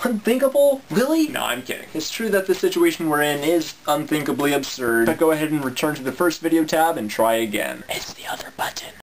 Unthinkable? Really? No, I'm kidding. It's true that the situation we're in is unthinkably absurd, but go ahead and return to the first video tab and try again. It's the other button.